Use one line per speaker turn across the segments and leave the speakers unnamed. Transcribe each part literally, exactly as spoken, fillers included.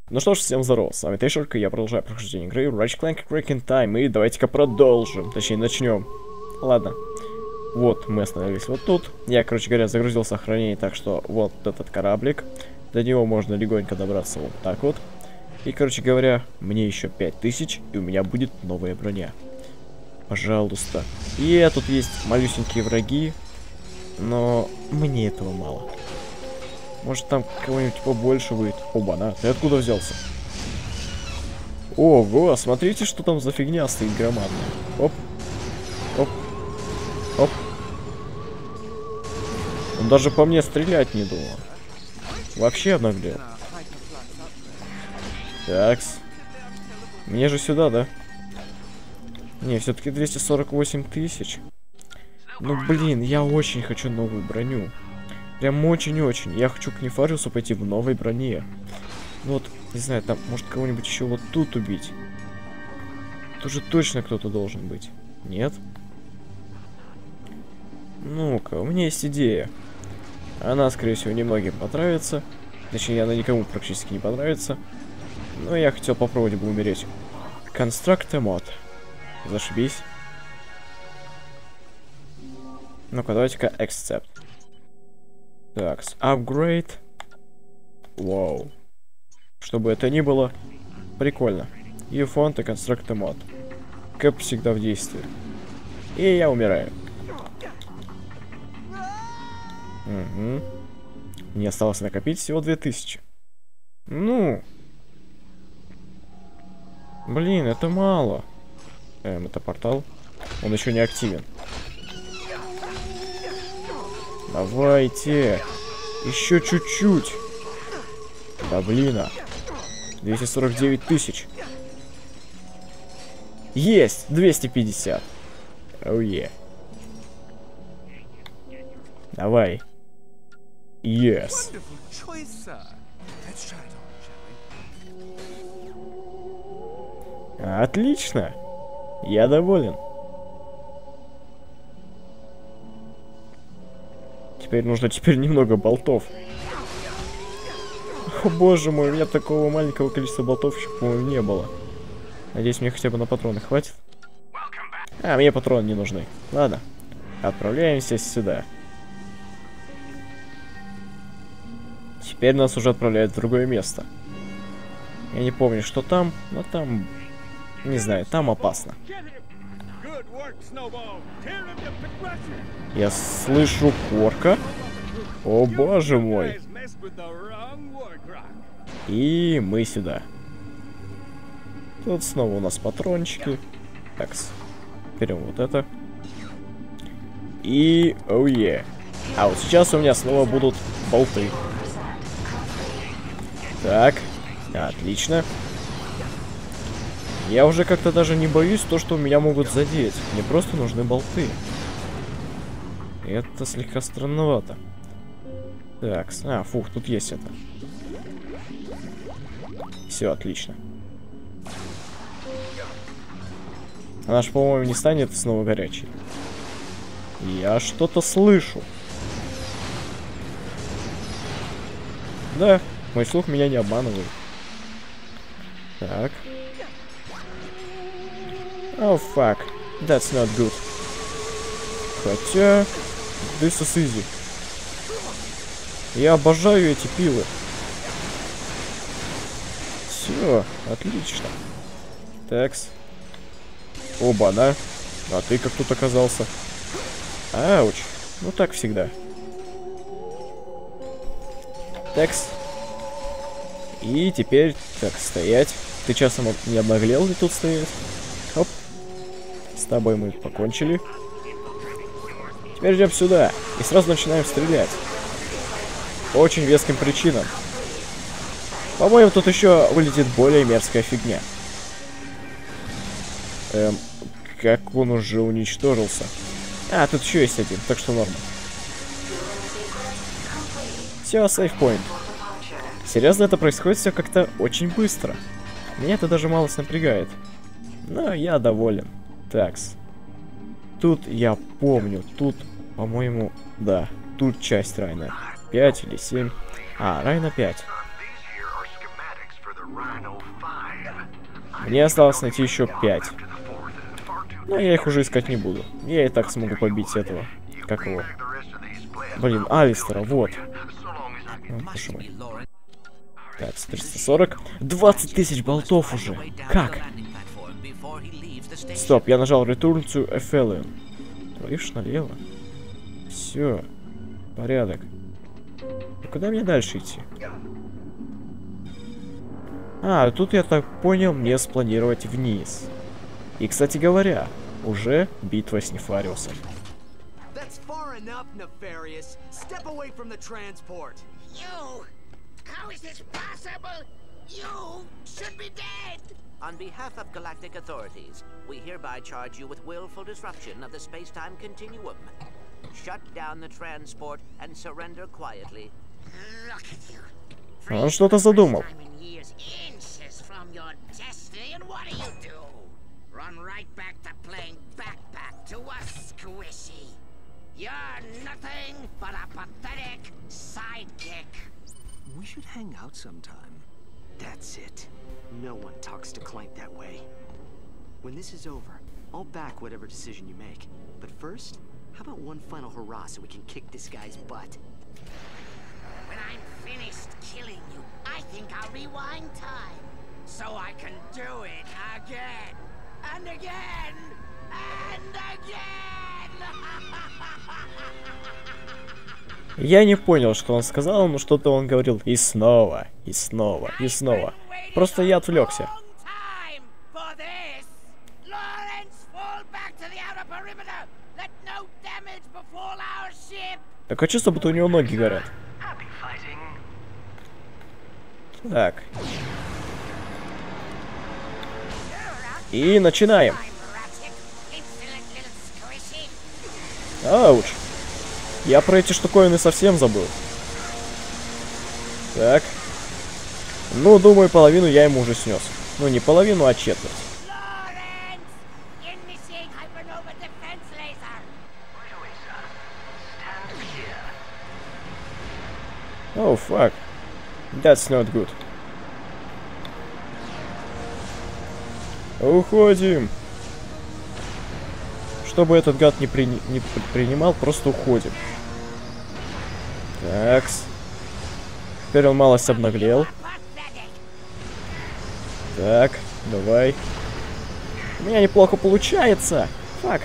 Ну что ж, всем здорово, с вами Тейшерка, я продолжаю прохождение игры Ratchet Clank Crack in Time, и давайте-ка продолжим, точнее начнем. Ладно, вот мы остановились вот тут, я, короче говоря, загрузил сохранение, так что вот этот кораблик, до него можно легонько добраться вот так вот. И, короче говоря, мне еще пять тысяч, и у меня будет новая броня. Пожалуйста. И тут есть малюсенькие враги, но мне этого мало. Может там кого-нибудь побольше будет. Оба-на, ты откуда взялся? Ого, смотрите, что там за фигня стоит громадная. Оп. Оп. Оп. Он даже по мне стрелять не думал. Вообще обнаглел. Такс. Мне же сюда, да? Не, все-таки двести сорок восемь тысяч. Ну блин, я очень хочу новую броню. Прям очень-очень. Я хочу к Нефариусу пойти в новой броне. Ну вот, не знаю, там, может кого-нибудь еще вот тут убить. Тут же точно кто-то должен быть. Нет? Ну-ка, у меня есть идея. Она, скорее всего, немногим понравится. Точнее, она никому практически не понравится. Но я хотел попробовать бы умереть. Construct a mod. Зашибись. Ну-ка, давайте-ка accept. Так, upgrade. Вау. Что бы это ни было, прикольно. И фонд и construct a mod. Кэп всегда в действии. И я умираю. Угу. Мне осталось накопить всего две тысячи. Ну. Блин, это мало. Эм, это портал. Он еще не активен. Давайте. Еще чуть-чуть. Да блин. а. двести сорок девять тысяч. Есть! двести пятьдесят. Оу е. Давай. Yes. Отлично. Я доволен. Теперь нужно теперь немного болтов. О боже мой, у меня такого маленького количества болтов еще, по-моему, не было. Надеюсь, мне хотя бы на патроны хватит. А, мне патроны не нужны. Ладно, отправляемся сюда. Теперь нас уже отправляют в другое место. Я не помню, что там, но там... Не знаю, там опасно. Я слышу Корка. О боже мой. И мы сюда. Тут снова у нас патрончики. Так, берем вот это. И... Оу oh е. Yeah. А вот сейчас у меня снова будут болты. Так. Отлично. Я уже как-то даже не боюсь то, что меня могут задеть. Мне просто нужны болты. Это слегка странновато. Так, а, фух, тут есть это. Все, отлично. Она же, по-моему, не станет снова горячей. Я что-то слышу. Да, мой слух меня не обманывает. Так. Oh fuck, that's not good. Хотя, this is easy. Я обожаю эти пилы. Все, отлично. Такс. Оба-на. А ты как тут оказался? Ауч. Ну так всегда. Такс. И теперь, так, стоять. Ты часом не обнаглел ли тут стоять? Оп. С тобой мы покончили. Теперь идем сюда. И сразу начинаем стрелять. По очень веским причинам. По-моему, тут еще вылетит более мерзкая фигня. Эм, как он уже уничтожился. А, тут еще есть один, так что норма. Все, сейфпоинт. Серьезно, это происходит все как-то очень быстро. Меня это даже мало напрягает. Но я доволен. Такс. Тут я помню, тут, по-моему, да, тут часть Райна. пять или семь. А, Райна пять. Мне осталось найти еще пять. Но я их уже искать не буду. Я и так смогу побить этого. Как его? Блин, Алистера, вот. О, боже мой. Так, триста сорок. двадцать тысяч болтов уже. Как? Стоп, я нажал Return to Aphelion. Видишь, налево. Все. Порядок. И куда мне дальше идти? А, тут, я так понял, мне спланировать вниз. И, кстати говоря, уже битва с Нефариусом.
On behalf of galactic authorities, we hereby charge you with willful disruption of the space-time continuum. Shut down the transport and surrender quietly.
Он что-то задумал.
We should hang out sometime. That's it. No one talks to Clank that way. When this is over, I'll back whatever decision you make. But first, how about one final hurrah so we can kick this guy's butt?
When I'm finished killing you, I think I'll rewind time. So I can do it again. And again. And again.
Я не понял, что он сказал, но что-то он говорил и снова, и снова, и снова. Просто я отвлекся. Такое чувство, будто у него ноги горят. Так. И начинаем. Ауч. Я про эти штуковины совсем забыл. Так. Ну, думаю, половину я ему уже снес. Ну, не половину, а четверть. О, фак. That's not good. Уходим. Чтобы этот гад не, при... не принимал, просто уходим. Такс. Теперь он малость обнаглел. Так, давай. У меня неплохо получается. Фак.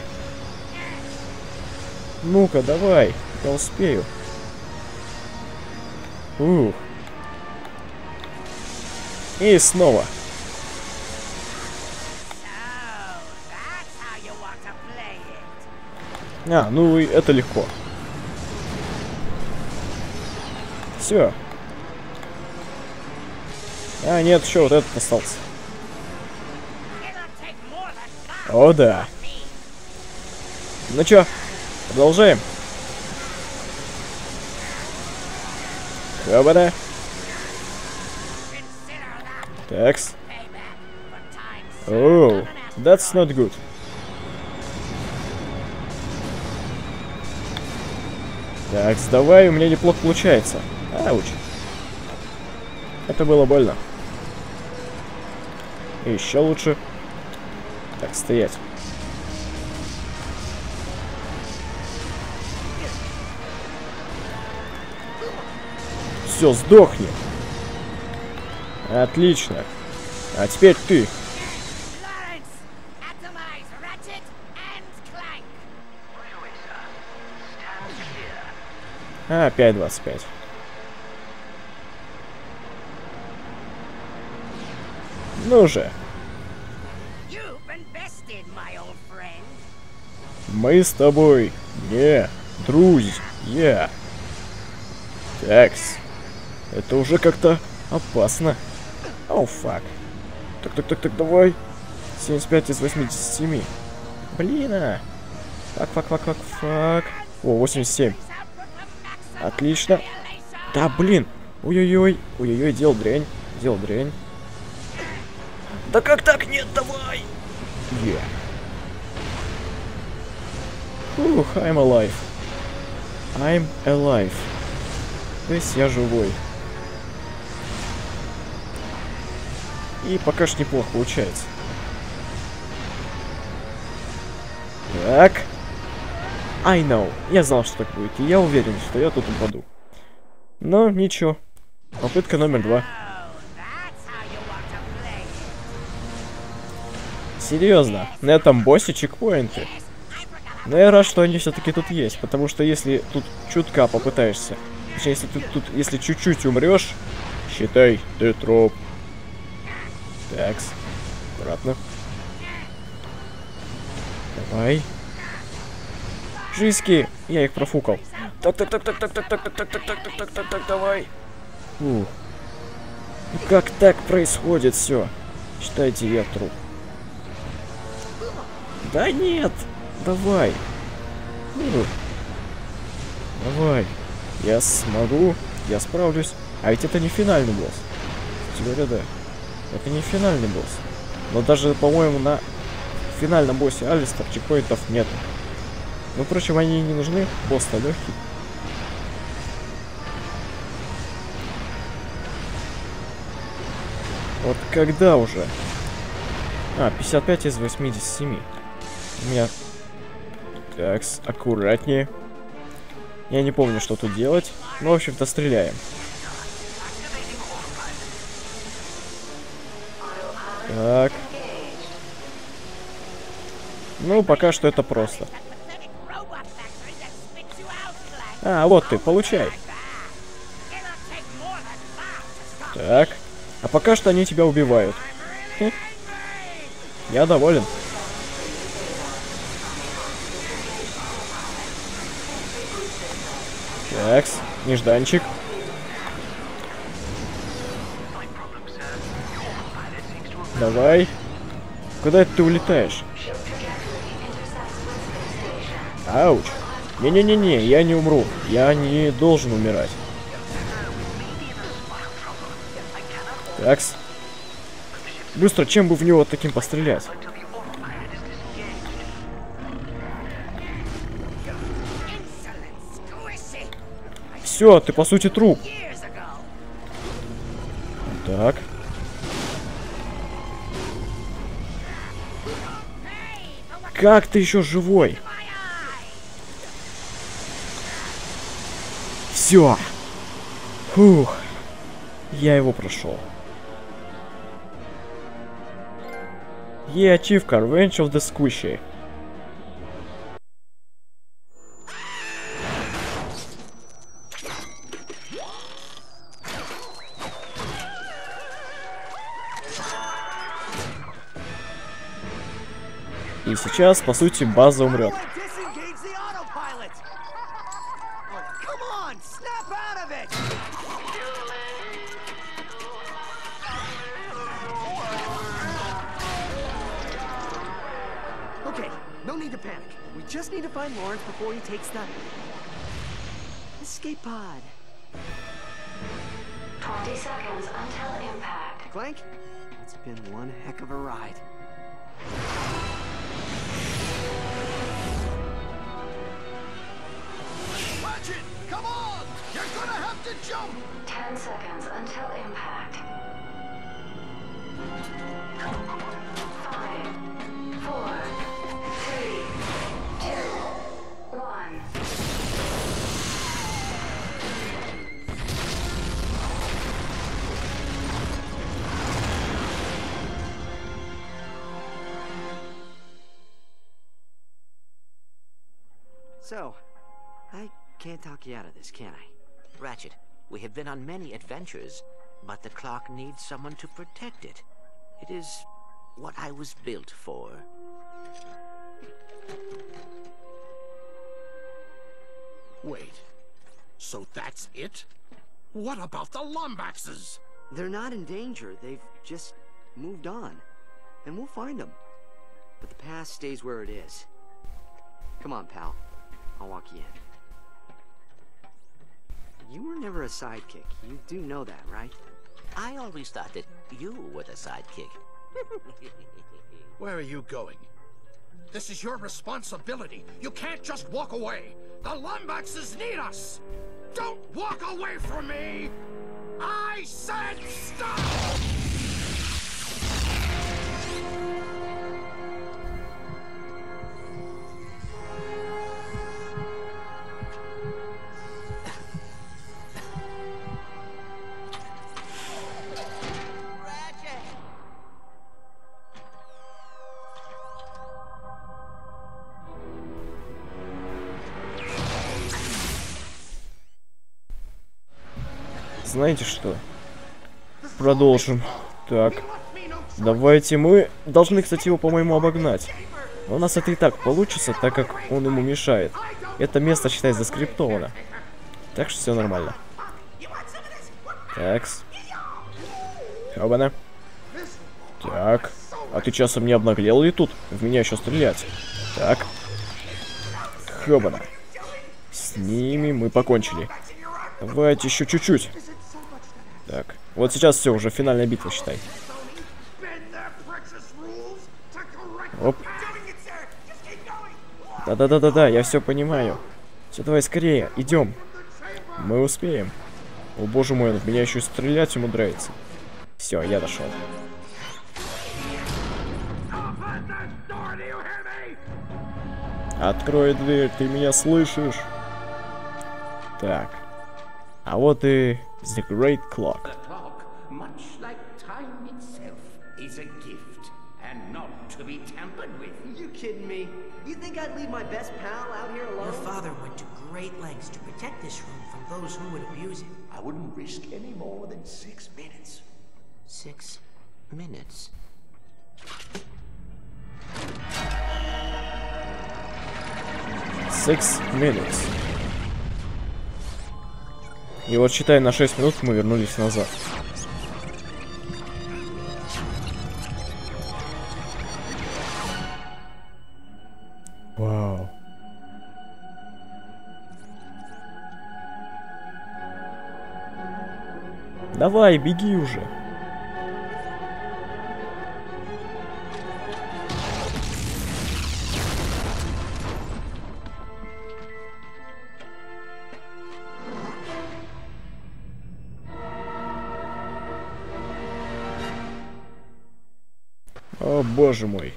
Ну-ка, давай. Я успею. Ух. И снова. А, ну и это легко. Все. А, нет, еще вот этот остался. О, да. Ну чё, продолжаем. Хабада. Такс. Оу, that's not good. Так, давай, у меня неплохо получается. Ауч. Это было больно. И еще лучше. Так, стоять. Все, сдохни. Отлично. А теперь ты. А, пять двадцать пять. Ну же. Мы с тобой не друзья. Такс. Это уже как-то опасно. Оу, фак. Так, так, так, так, давай. семьдесят пять из восьмидесяти семи. Блин, а. Фак, фак, фак, фак, фак. О, восемьдесят семь. Отлично. Да, блин. Ой-ой-ой. Ой-ой-ой, делал дрянь. Делал дрянь. Да как так? Нет, давай. Yeah. Ух, I'm alive. I'm alive. То есть я живой. И пока что неплохо получается. Так. I know. Я знал, что так будет. И я уверен, что я тут упаду. Но ничего. Попытка номер два. Серьезно, на этом боссе чекпоинты. Но я рад, что они все-таки тут есть, потому что если тут чутка попытаешься, точнее, если ты тут, если чуть-чуть умрешь, считай, ты троп. Такс, аккуратно. Давай. Жизки, я их профукал. Так, так, так, так, так, так, так, так, так, так, так, так, так, так, так, давай. Ух. Ну как так происходит все? Считайте, я труп. Да нет! Давай! Ух. Давай! Я смогу! Я справлюсь! А ведь это не финальный босс. Кстати говоря, да. Это не финальный босс. Но даже, по-моему, на финальном боссе Алистер чекпоинтов нет. Ну, впрочем, они не нужны. Босс-то легкий. Вот когда уже? А, пятьдесят пять из восьмидесяти семи. У меня... Так, аккуратнее. Я не помню, что тут делать. Ну, в общем-то, стреляем. Так. Ну, пока что это просто. А, вот ты, получай. Так. А пока что они тебя убивают. Хм. Я доволен. Такс, нежданчик. Давай. Куда это ты улетаешь? Ауч. Не-не-не-не, я не умру. Я не должен умирать. Такс. Быстро, чем бы в него таким пострелять? Все, ты по сути труп. Так. Как ты еще живой? Все. Фух. Я его прошел. Е, ачивка, Revenge of the Squishy. И сейчас, по сути, база умрет.
Okay, no need to panic. We just need to find Lawrence before he takes the escape pod.
twenty seconds until impact.
Clank, it's been one heck of a ride.
Ratchet, come on! You're gonna have to jump!
ten seconds until impact. Five, four, three, two, one.
So, I can't talk you out of this, can I?
Ratchet, we have been on many adventures, but the clock needs someone to protect it. It is what I was built for.
Wait, so that's it? What about the Lombaxes?
They're not in danger. They've just moved on. And we'll find them. But the past stays where it is. Come on, pal. I'll walk you in. You were never a sidekick. You do know that, right?
I always thought that you were the sidekick.
Where are you going? This is your responsibility. You can't just walk away. The Lombaxes need us. Don't walk away from me! I said stop!
знаете что? Продолжим. Так. Давайте мы... Должны, кстати, его, по-моему, обогнать. Но у нас это и так получится, так как он ему мешает. Это место, считай, заскриптовано. Так что все нормально. Такс. Хабана. Так. А ты часом не обнаглел ли тут? В меня еще стрелять. Так. Хабана. С ними мы покончили. Давайте еще чуть-чуть. Так. Вот сейчас все, уже финальная битва, считай. Оп. Да-да-да-да-да, я все понимаю. Все, давай скорее, идем. Мы успеем. О боже мой, он в меня еще и стрелять умудряется. Все, я дошел. Открой дверь, ты меня слышишь? Так. А вот и The Great Clock.
You think I'd leave my best pal out here alone?
Your father went to great lengths to protect this room from those who would abuse it.
I wouldn't risk any more than six minutes.
Six minutes.
Six minutes. И вот считай, на шесть минут мы вернулись назад. Вау. Давай, беги уже. О, боже мой.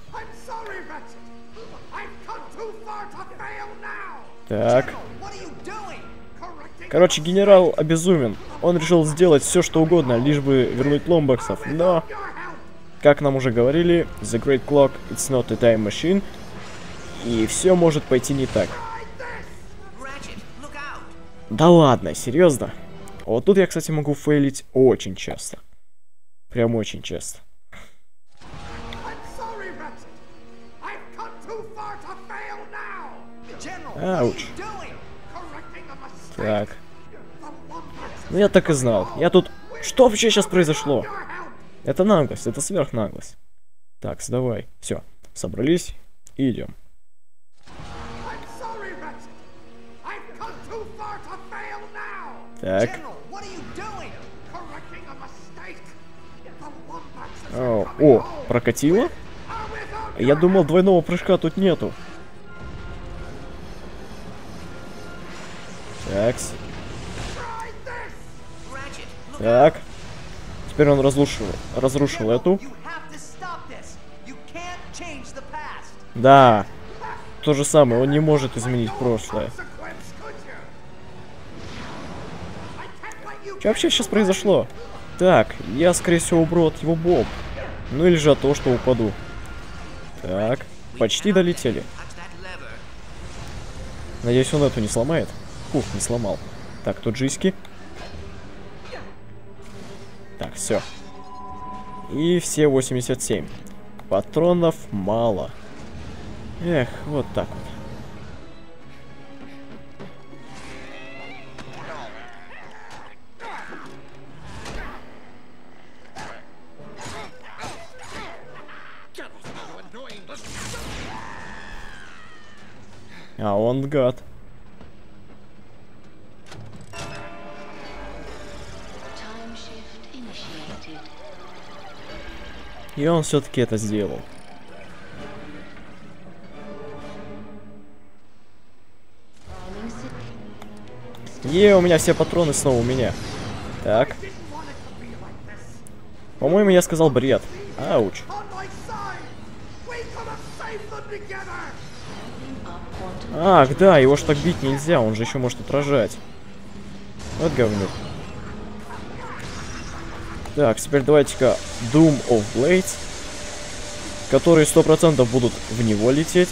Так. Короче, генерал обезумен. Он решил сделать все, что угодно, лишь бы вернуть ломбарсов. Но, как нам уже говорили, The Great Clock, it's not a time machine. И все может пойти не так. Да ладно, серьезно? Вот тут я, кстати, могу фейлить очень часто. Прям очень часто. Ауч. Так. Ну я так и знал. Я тут... Что вообще сейчас произошло? Это наглость, это сверхнаглость. Так, давай. Все, собрались и идем. Так. О, о, прокатило? Я думал, двойного прыжка тут нету. Такс. Так. Теперь он разрушил, разрушил эту. Да. То же самое, он не может изменить прошлое. Что вообще сейчас произошло? Так, я, скорее всего, убру от его бомб. Ну или же от того, что упаду. Так, почти долетели. Надеюсь, он эту не сломает. Фух, не сломал. Так, тут джиски. Так, все. И все восемьдесят семь. Патронов мало. Эх, вот так вот. А он гад. И он все-таки это сделал. Е, у меня все патроны снова у меня. Так. По-моему, я сказал бред. Ауч. Ах, да, его ж так бить нельзя, он же еще может отражать. Вот говнюк. Так, теперь давайте-ка Doom of Blades, которые сто процентов будут в него лететь.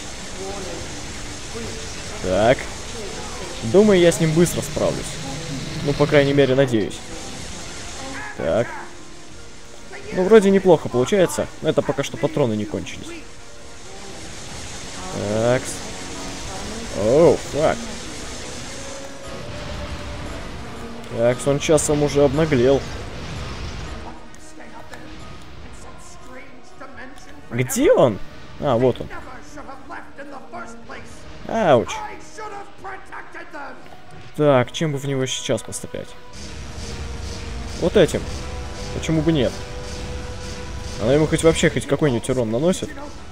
Так. Думаю, я с ним быстро справлюсь. Ну, по крайней мере, надеюсь. Так. Ну, вроде неплохо получается, но это пока что патроны не кончились. Так. Оу, фак. Так, он часом уже обнаглел. Где он? А, вот он. Ауч. Так, чем бы в него сейчас пострелять? Вот этим. Почему бы нет? Она ему хоть вообще хоть какой-нибудь урон наносит?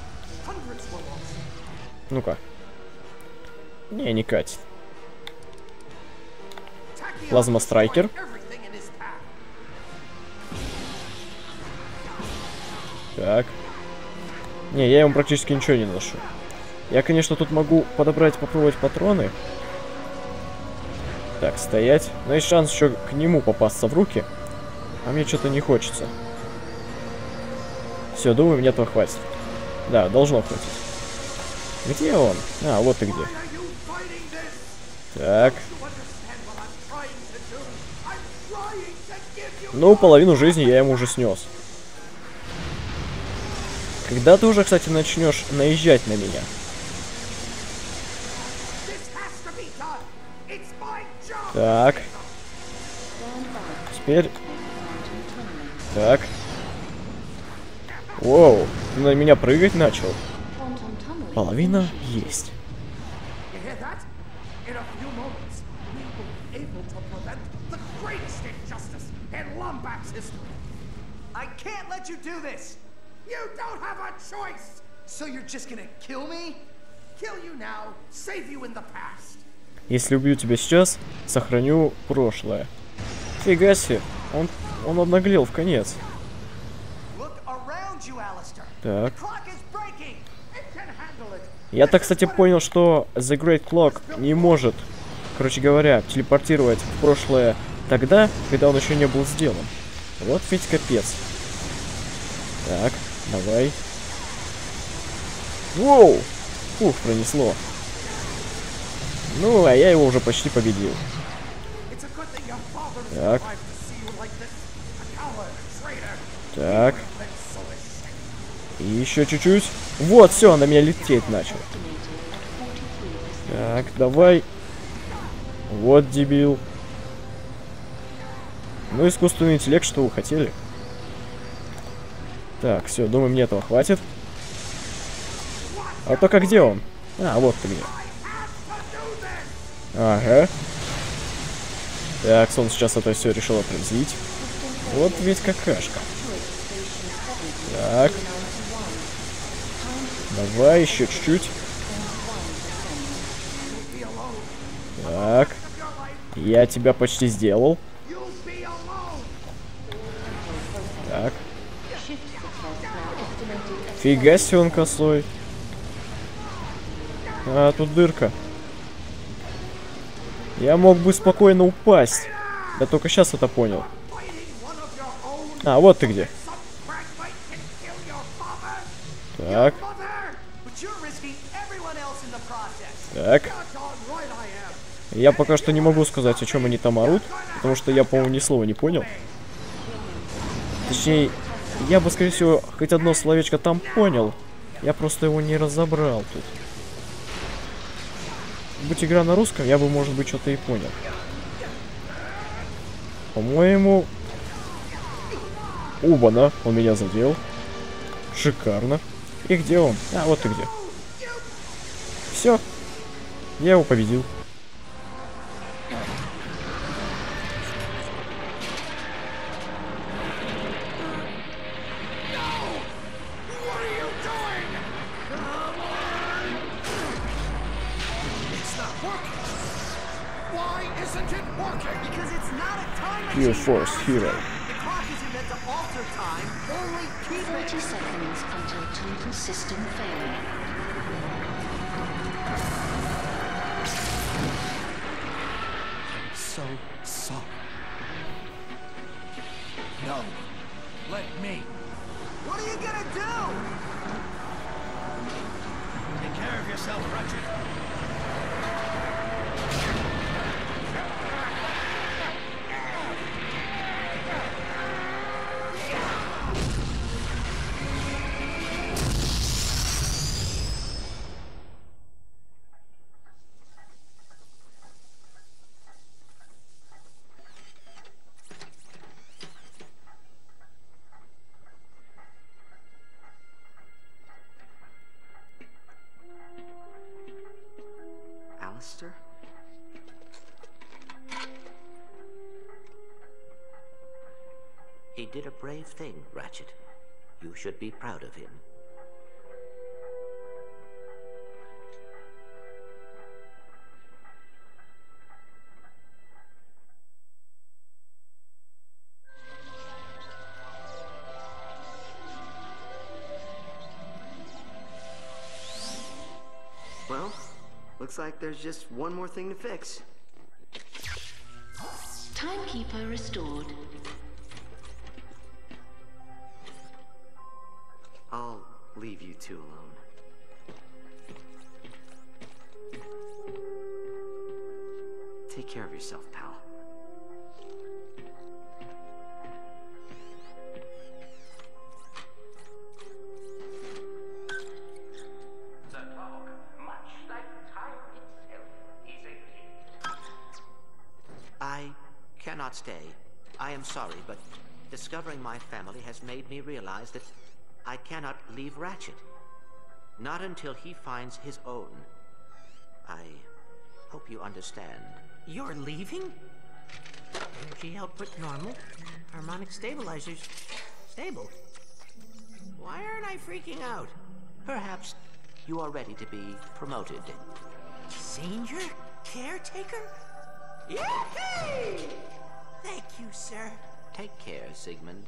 Ну-ка. Не, не катит. Плазма Страйкер. Так. Не, я ему практически ничего не наношу. Я, конечно, тут могу подобрать, попробовать патроны. Так, стоять. Но есть шанс еще к нему попасться в руки. А мне что-то не хочется. Все, думаю, мне этого хватит. Да, должно хватить. Где он? А, вот ты где. Так. Ну, половину жизни я ему уже снес. Когда ты уже, кстати, начнешь наезжать на меня? Так. Теперь... Так. Воу, ты на меня прыгать начал. Половина есть.
I can't let you do this! You don't have a choice! So you're just gonna kill me? Kill you now, save you in the past.
Если убью тебя сейчас, сохраню прошлое. Фига себе, он, он обнаглел в конец. Так. Я так, кстати, понял, что The Great Clock не может, короче говоря, телепортировать в прошлое тогда, когда он еще не был сделан. Вот ведь капец. Так, давай. Воу! Фух, пронесло. Ну, а я его уже почти победил. Так. Так. И еще чуть-чуть. Вот, все, он на меня лететь начал. Так, давай. Вот дебил. Ну, искусственный интеллект, что вы хотели? Так, все, думаю, мне этого хватит. А только где он? А, вот ты где. Ага. Так, он сейчас это все решил отразить. Вот ведь какашка. Так. Давай, еще чуть-чуть. Так. Я тебя почти сделал. Так. Фига себе он косой. А, тут дырка. Я мог бы спокойно упасть. Я только сейчас это понял. А, вот ты где. Так. Так. Я пока что не могу сказать, о чем они там орут, потому что я, по-моему, ни слова не понял. Точнее, я бы, скорее всего, хоть одно словечко там понял. Я просто его не разобрал тут. Будь игра на русском, я бы, может быть, что-то и понял. По-моему... Оба-на, он меня задел. Шикарно. И где он? А, вот ты где. Все. Я его победил. Pure Force Hero.
thirty seconds until total system failure.
So sorry. No. Let me. What are you gonna do? Take care of yourself, Ratchet. sir.
He did a brave thing, Ratchet. You should be proud of him.
Well, looks like there's just one more thing to fix.
Timekeeper restored.
I'll leave you two alone. Take care of yourself, pal.
The clock, much like time itself, is a gift.
I cannot stay. I am sorry, but discovering my family has made me realize that I cannot leave Ratchet. Not until he finds his own. I hope you understand.
You're leaving? Energy output normal. Harmonic stabilizers stable. Why aren't I freaking out?
Perhaps you are ready to be promoted.
Senior caretaker? Yay! Thank you, sir.
Take care, Sigmund.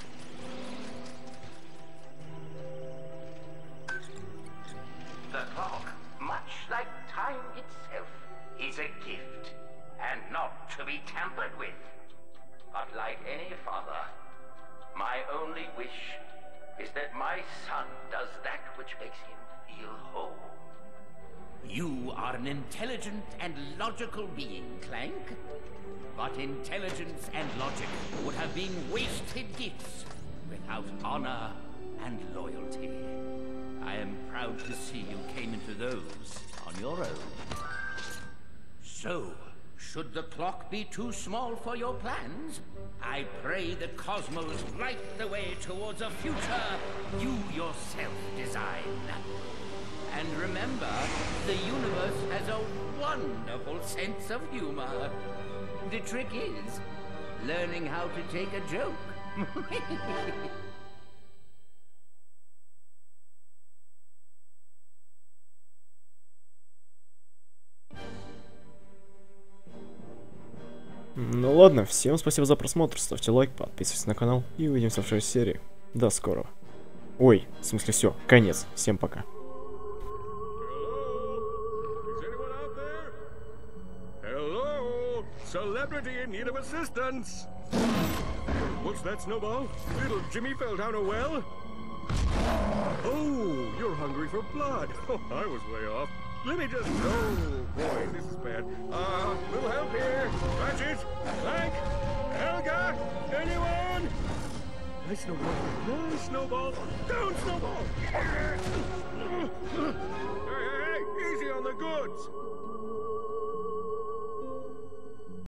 The clock, much like time itself, is a gift, and not to be tampered with. But like any father, my only wish is that my son does that which makes him feel whole.
You are an intelligent and logical being, Clank. But intelligence and logic would have been wasted gifts without honor and loyalty. I am proud to see you came into those on your own. So, should the clock be too small for your plans, I pray the cosmos light the way towards a future you yourself design. And remember, the universe has a wonderful sense of humor. The trick is learning how to take a joke.
Ну ладно, всем спасибо за просмотр, ставьте лайк, подписывайтесь на канал и увидимся в следующей серии. До скорого. Ой, в смысле все, конец, всем пока.
Celebrity in need of assistance. What's that, Snowball? Little Jimmy fell down a well? Oh, you're hungry for blood. Oh, I was way off. Let me just... Oh, boy, this is bad. Uh, little help here. Ratchet, Clank, Helga, anyone? Nice Snowball. Nice Snowball. Down, Snowball.